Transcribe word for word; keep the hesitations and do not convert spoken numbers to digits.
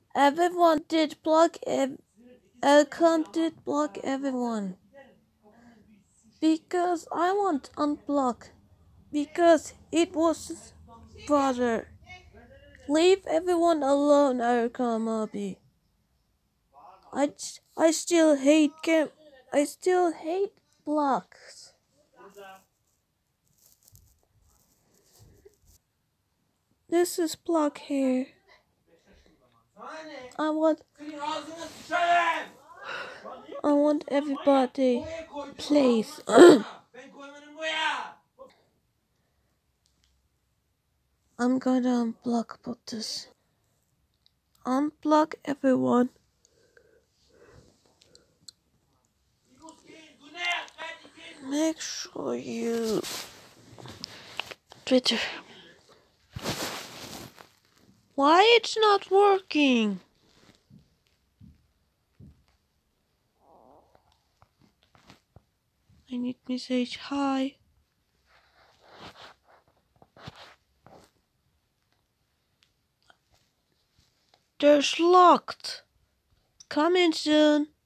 Everyone did block ev Erkam did block everyone. Because I want unblock. Because it was his brother. Leave everyone alone, Erkam Abi. I, I still hate game. I still hate blocks. This is block here. I want I want everybody please. I'm gonna unblock this. Unblock everyone. Make sure you Twitter. Why it's not working? I need message hi. There's locked. Coming soon.